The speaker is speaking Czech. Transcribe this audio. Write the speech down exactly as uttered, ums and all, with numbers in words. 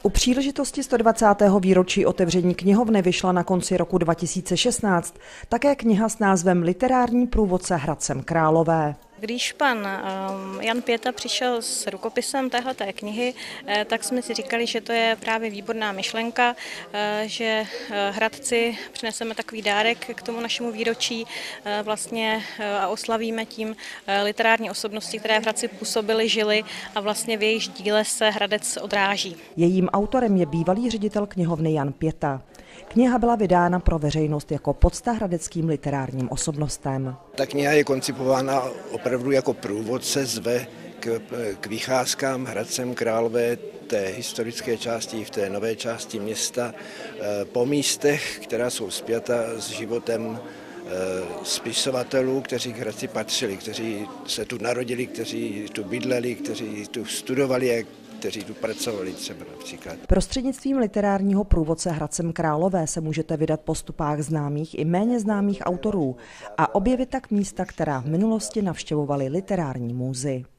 U příležitosti sto dvacátého výročí otevření knihovny vyšla na konci roku dva tisíce šestnáct také kniha s názvem Literární průvodce Hradcem Králové. Když pan Jan Pěta přišel s rukopisem téhleté knihy, tak jsme si říkali, že to je právě výborná myšlenka, že Hradci přineseme takový dárek k tomu našemu výročí vlastně a oslavíme tím literární osobnosti, které v Hradci působily, žily a vlastně v jejich díle se Hradec odráží. Jejím autorem je bývalý ředitel knihovny Jan Pěta. Kniha byla vydána pro veřejnost jako pocta hradeckým literárním osobnostem. Ta kniha je koncipována opravdu jako průvodce, zve k, k vycházkám Hradcem Králové, té historické části, v té nové části města, po místech, která jsou spjata s životem spisovatelů, kteří k Hradci patřili, kteří se tu narodili, kteří tu bydleli, kteří tu studovali, kteří tu pracovali třeba například. Prostřednictvím literárního průvodce Hradcem Králové se můžete vydat po stopách známých i méně známých autorů a objevit tak místa, která v minulosti navštěvovali literární můzy.